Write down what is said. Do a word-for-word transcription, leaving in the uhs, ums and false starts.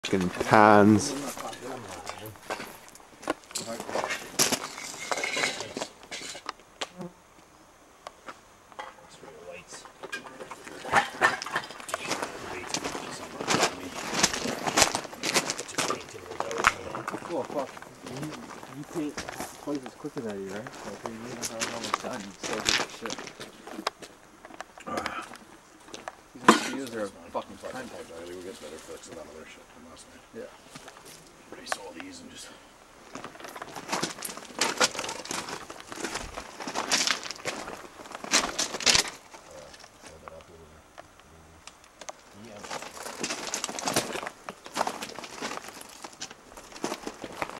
fucking pans. Well, fuck. You, you paint places quicker than you, right? Like, you know how it's almost done. You still do shit. These R P Us are a fucking time. I gotta go get better fix of that other shit from last night. Yeah. Erase all these and just